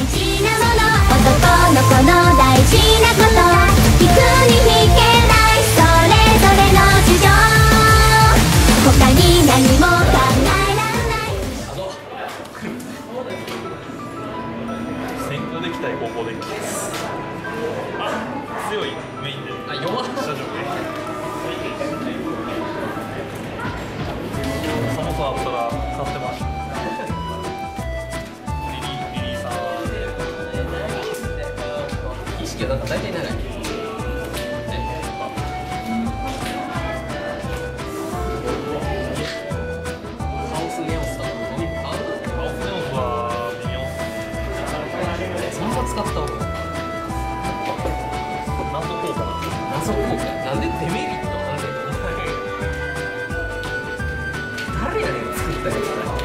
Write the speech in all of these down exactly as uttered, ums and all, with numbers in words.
事なもの、男の子の大事なこと、引くに引けないそれぞれの事情、他に何も考えられない。 先行できたい高校できますあ、強いメインであ、弱っ下上そもそもあったら買ってましたリリー、リリーさん意識はなんか大体長いカオスネオスだとカオスネオスは微妙っすそんな使った方が謎効果なんですよ謎効果なんでデメリットなんで誰やねん作ったやつだ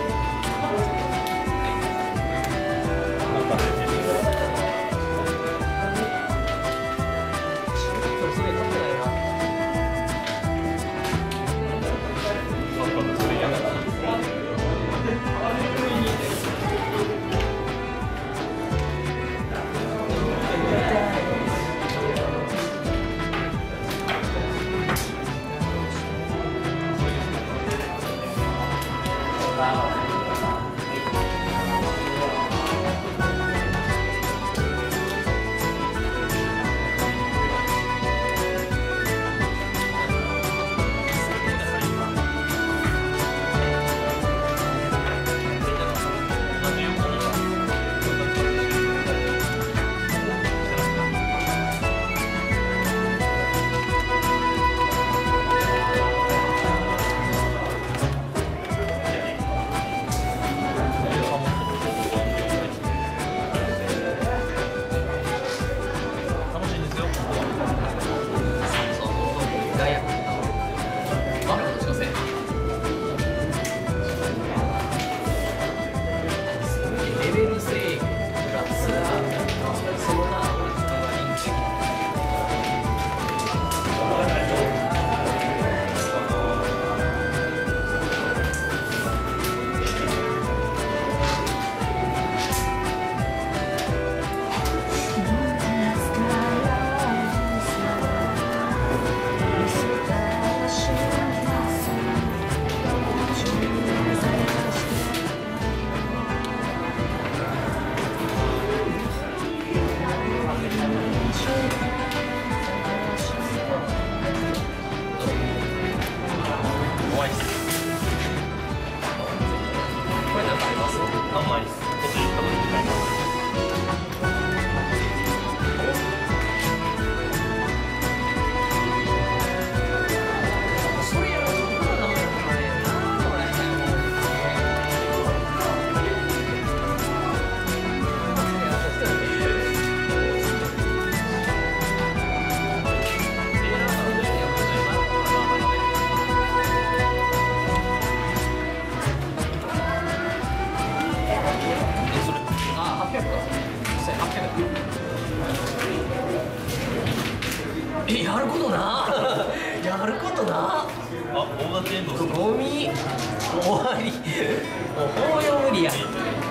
え、やることなやることなあ、 大型エンドするゴミ終わりもう法要無理や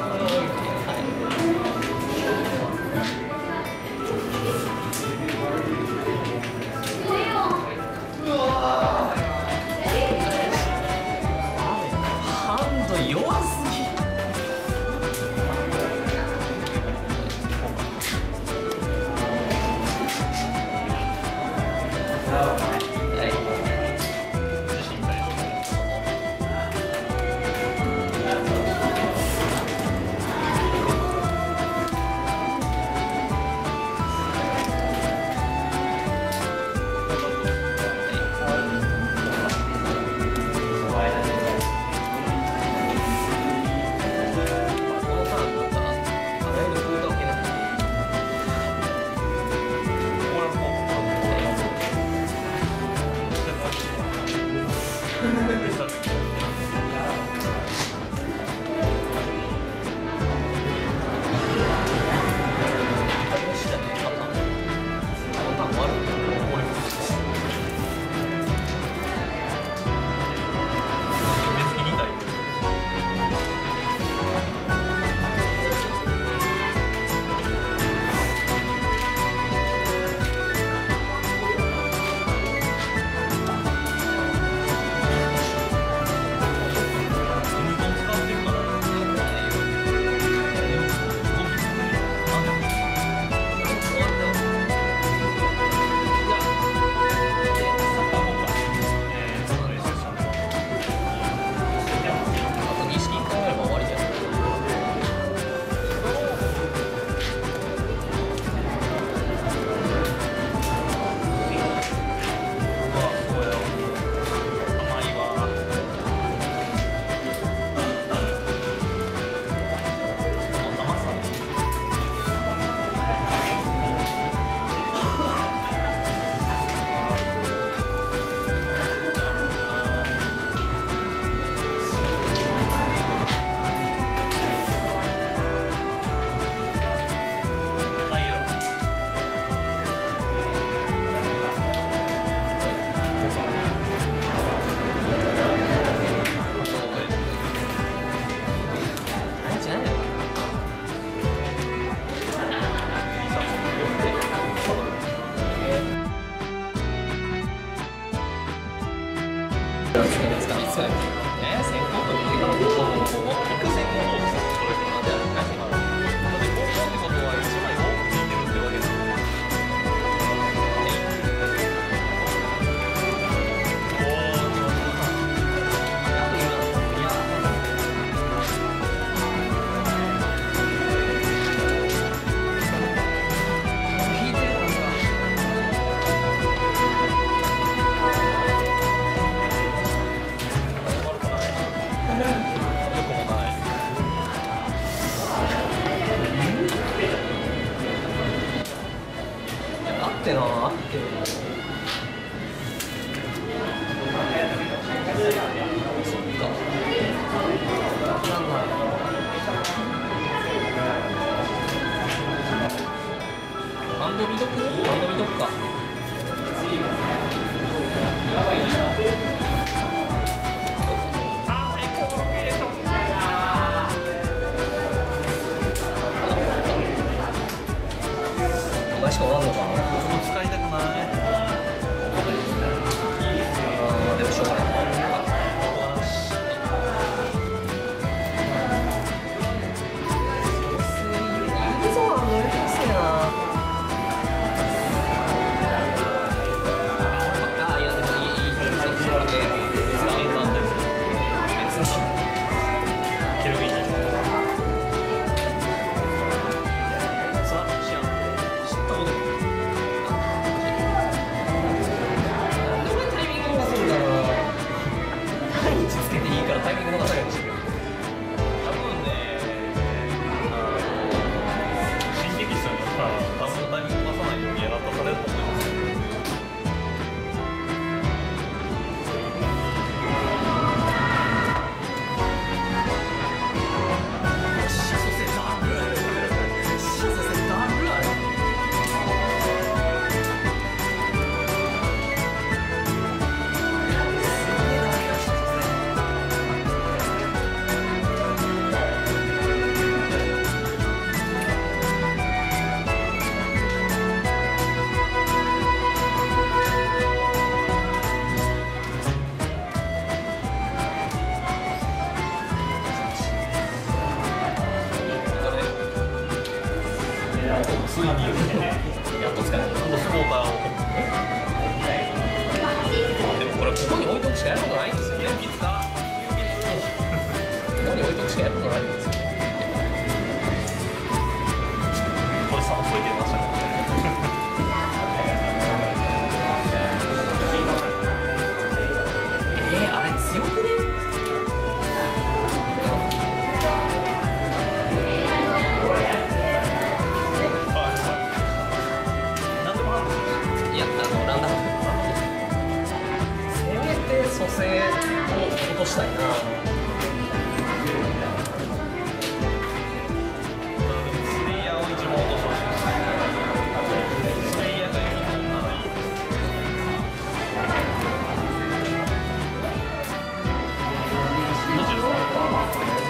ハンド弱すぎってな。そっか。なんだ。バンド見とく？バンド見とくか。お前しかおらんのかな。 使いたくない。 ああ、でもしょうがない。タイミング逃さないようにしてる。 多分ね、新劇室にさ、多分タイミング逃さないようにやらかされると思います。ついにやっと使える。今度スポーターを。 でもこれここに置いとくしかやることないんですよね。 いつかここに置いとくしかやることないんですよ。 これさん置いてましたね。 えー、あれ強くね？蘇生を落としたいな。 スレイヤーを一問落としてほしいです。スレイヤーがいいのならいいです。にじゅうさんパー。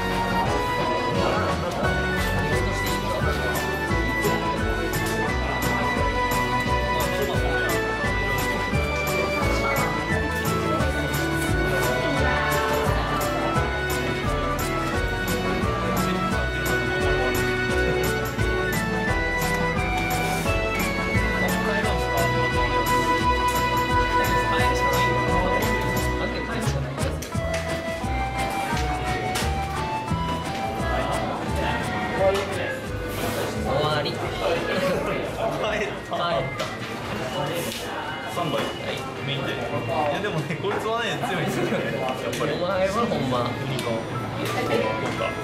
終わり。帰ったさんばい、メインで。いやでもね、こいつはね、強いんですよね。やっぱり。 お前はほんま。 ユニコーン。そうか。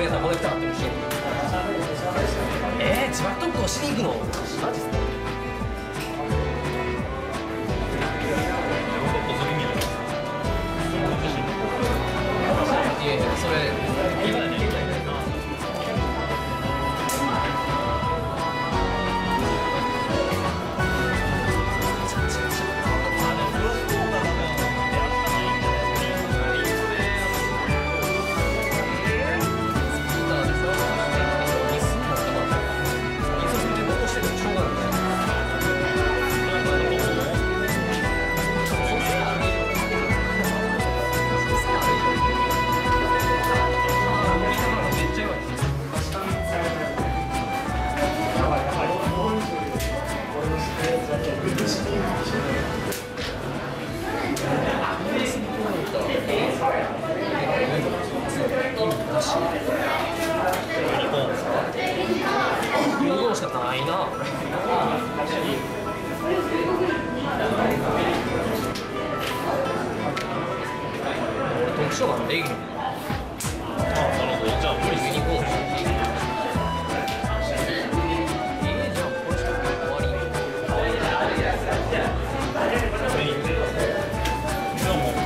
やったらコネクタ買ってほしい。えー、自爆特攻しに行くのマジっすか。いやいや、それ今ねユニコーンしかないな。特徴ができる。 あ、なるほど。じゃあ無理ユニコーン。えー、じゃあこれしか終わり。 メインで。じゃあもう。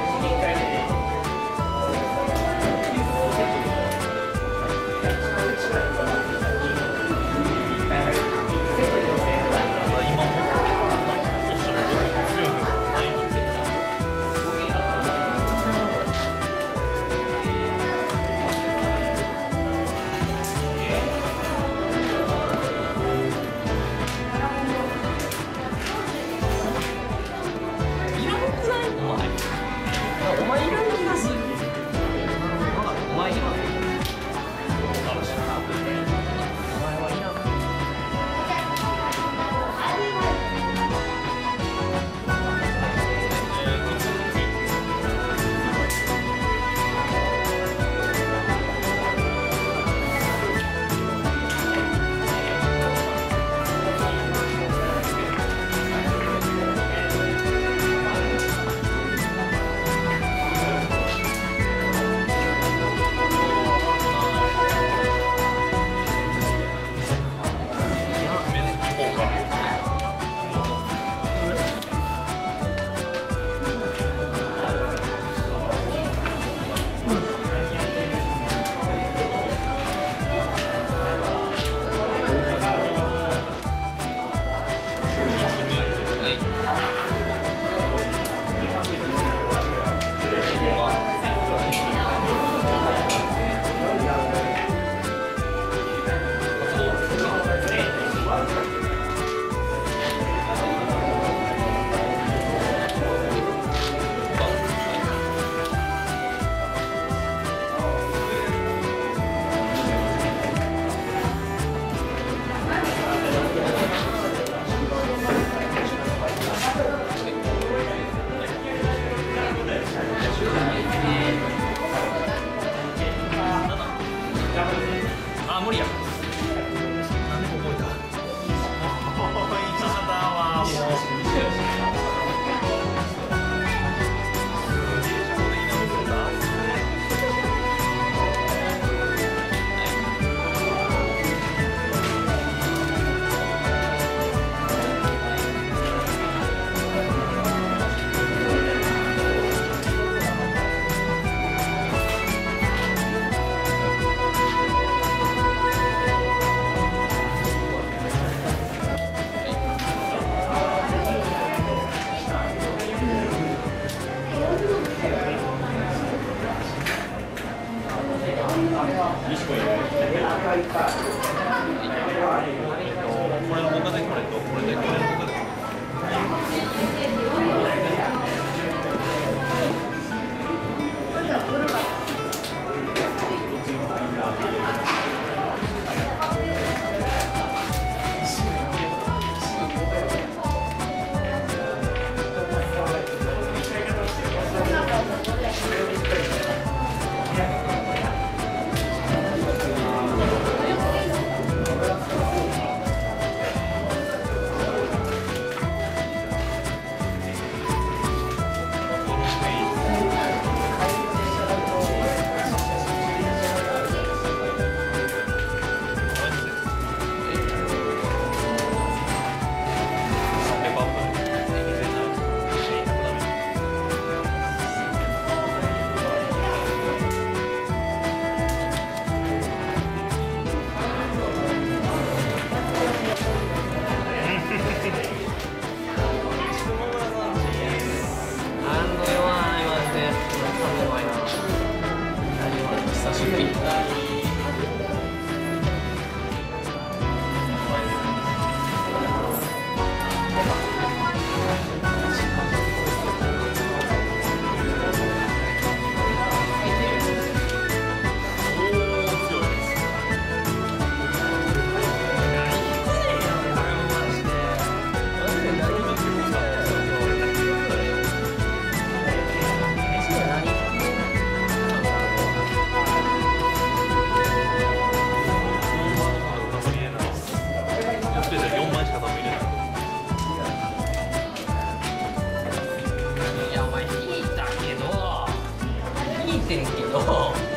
「 てんけど